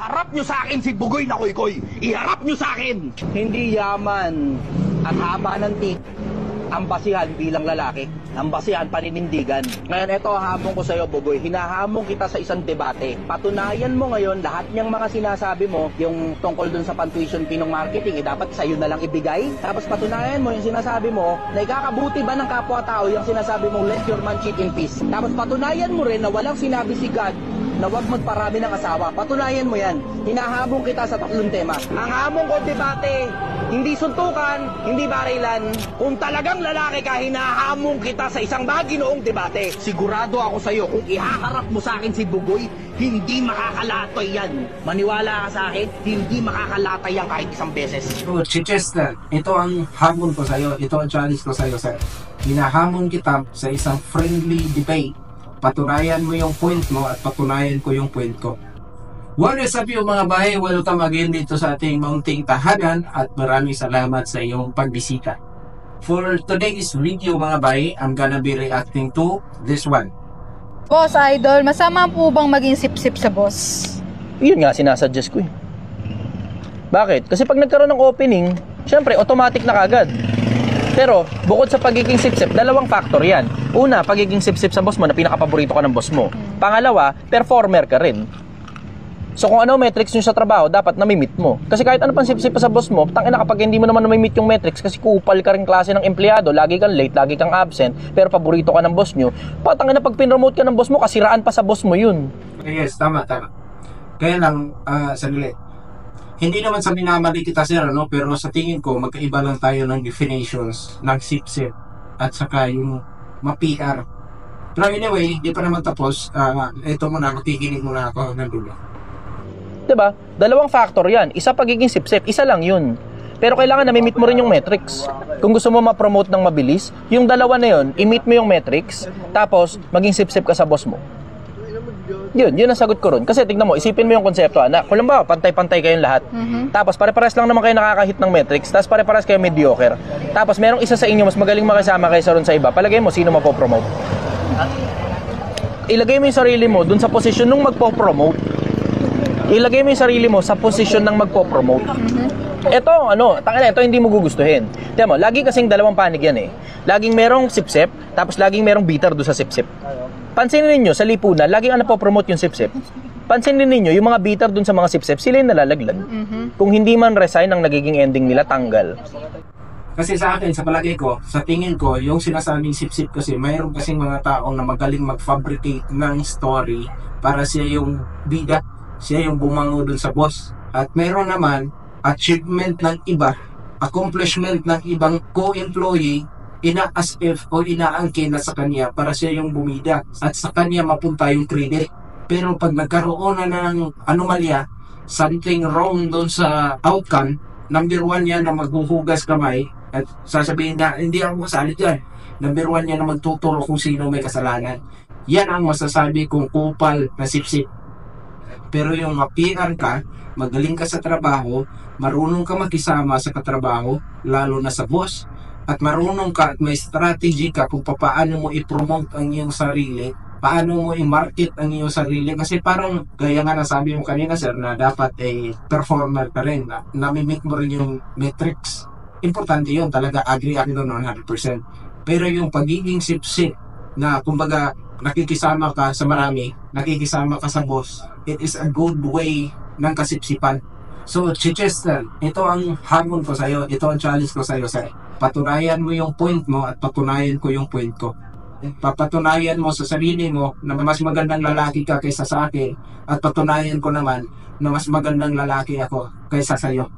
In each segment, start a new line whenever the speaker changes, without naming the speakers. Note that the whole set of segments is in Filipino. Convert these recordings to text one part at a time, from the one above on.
Harap nyo sa akin si Bugoy na Koy-Koy. Iharap nyo sa akin.
Hindi yaman at haba ng tik ang basihan bilang lalaki. Ang basihan paninindigan. Ngayon, ito hamon ko sa iyo, Bugoy. Hinahamon kita sa isang debate. Patunayan mo ngayon lahat niyang mga sinasabi mo, yung tungkol dun sa pan-tuition pinong marketing, dapat sa iyo na lang ibigay. Tapos patunayan mo yung sinasabi mo na ikakabuti ba ng kapwa-tao yung sinasabi mo, let your man cheat in peace. Tapos patunayan mo rin na walang sinabi si God na huwag magparami ng asawa. Patunayan mo yan. Hinahabong kita sa tatlong tema. Ang hamon ko debate, hindi suntukan, hindi barilan. Kung talagang lalaki ka, hinahamon kita sa isang maginoong debate.
Sigurado ako sa iyo, kung ihaharap mo sa akin si Bugoy, hindi makakalatoy yan. Maniwala ka sa akin, hindi makakalatay yan kahit isang beses.
So, Chester, ito ang hamon ko sa iyo. Ito ang challenge ko sa iyo, sir. Hinahamon kita sa isang friendly debate. Patunayan mo yung point mo at patunayan ko yung point ko. What is up yung mga bahay? Welcome again dito sa ating munting tahanan at maraming salamat sa iyong pagbisita. For today's video mga bahay, I'm gonna be reacting to this one.
Boss Idol, masama po bang maging sip-sip sa boss?
Yun nga sinasuggest ko eh. Bakit? Kasi pag nagkaroon ng opening, syempre automatic na kagad. Pero bukod sa pagiging sip-sip, dalawang factor yan. Una, pagiging sip-sip sa boss mo na pinakapaborito ka ng boss mo. Pangalawa, performer ka rin. So kung ano metrics nyo sa trabaho, dapat namimit mo. Kasi kahit ano pang sip-sip pa sa boss mo, tangina kapag hindi mo naman namimit yung metrics kasi kupal ka rin klase ng empleyado, lagi kang late, lagi kang absent, pero paborito ka ng boss nyo, patangina pag pinromote ka ng boss mo, kasiraan pa sa boss mo yun.
Yes, tama. Kaya lang, sandali. Hindi naman sa minamali kita sir, no? Pero sa tingin ko, magkaiba lang tayo ng definitions ng sip-sip at saka yung ma-PR. Pero anyway, di pa naman tapos. Ito muna, makikinig muna ako ng dulo.
Diba? Dalawang factor yan. Isa pagiging sip-sip, isa lang yun. Pero kailangan namimit mo rin yung metrics. Kung gusto mo ma-promote ng mabilis, yung dalawa na yun, i-meet mo yung metrics, tapos maging sip-sip ka sa boss mo. Yun ang sagot ko ron. Kasi tignan mo, isipin mo yung konsepto, anak. Kung ba, pantay-pantay kayong lahat. Tapos pare-pares lang naman kayo nakakahit ng metrics. Tapos pare-pares kayo mediocre. Tapos merong isa sa inyo mas magaling makisama kaysa ron sa iba. Palagay mo, sino mapopromote? Ilagay mo yung sarili mo dun sa posisyon nung magpo-promote. Ilagay mo yung sarili mo sa posisyon ng magpo-promote. Ito, ito hindi mo gugustuhin. Tignan mo, lagi kasing dalawang panig yan eh. Laging merong sip-sip, tapos laging merong bitter doon sa sip-sip. Pansinin ninyo, sa lipunan, laging napopromote yung sip-sip. Pansinin ninyo, yung mga bitter dun sa mga sip-sip, sila yung nalalaglag. Kung hindi man resign, ang nagiging ending nila, tanggal.
Kasi sa akin, sa palagay ko, sa tingin ko, yung sinasabing sip-sip kasi, mayroon kasing mga taong na magaling mag-fabricate ng story para siya yung bida, siya yung bumango dun sa boss. At mayroon naman, achievement ng iba, accomplishment ng ibang co-employee, ina-as if o inaangkin na sa kanya para siya yung bumida at sa kanya mapunta yung credit. Pero pag nagkaroon na ng anomalya, something wrong doon sa outcome, number one yan na maghuhugas kamay at sasabihin na hindi ako kasali dyan. Number one yan na magtuturo kung sino may kasalanan. Yan ang masasabi kong kupal na sip-sip. Pero yung ma-PR ka, magaling ka sa trabaho, marunong ka makisama sa katrabaho, lalo na sa boss, at marunong ka at may strategy ka kung paano mo i-promote ang iyong sarili, paano mo i-market ang iyong sarili. Kasi parang, gaya nga nasabi mo kanina sir, na dapat performer ka rin, na namimit mo rin yung metrics. Importante yun, talaga agree ako doon 100%. Pero yung pagiging sip-sip, na kumbaga nakikisama ka sa marami, nakikisama ka sa boss, it is a good way ng kasipsipan. So, Chester, ito ang hamon ko sa iyo, ito ang challenge ko sa iyo sir. Patunayan mo yung point mo at patunayan ko yung point ko. Papatunayan mo sa sarili mo na mas magandang lalaki ka kaysa sa akin at patunayan ko naman na mas magandang lalaki ako kaysa sa iyo.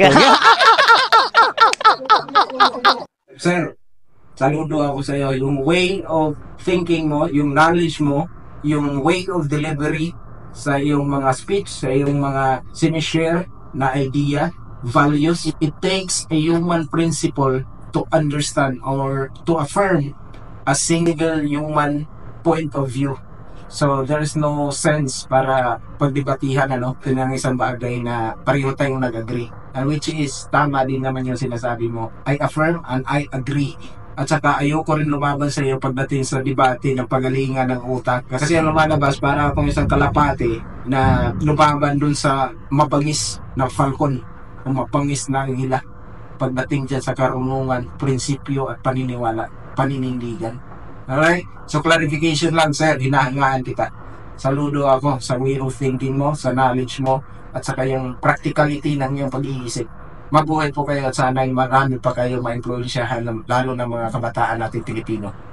Sir, saludo ako sa iyo. Yung way of thinking mo, yung knowledge mo, yung way of delivery sa iyong mga speech, sa iyong mga sinishare na idea, values, it takes a human principle to understand or to affirm a single human point of view. So there is no sense para pagdebatihan ng isang bagay na pareho tayong nag-agree. And which is tama din naman yung sinasabi mo. I affirm and I agree At saka ayoko rin lumaban sa iyo pagdating sa debate ng pagalingan ng utak. Kasi ang lumalabas para akong isang kalapati na lumaban dun sa mabangis na falcon o mapangis na hila pagdating dyan sa karunungan, prinsipyo at paniniwala, paninindigan. Alright? So clarification lang sir, hinahangaan kita. Saludo ako sa way of thinking mo, sa knowledge mo, at saka yung practicality ng iyong pag-iisip. Mabuhay po kayo at sana ay marami pa kayo ma-influensyahan lalo ng mga kabataan natin Pilipino.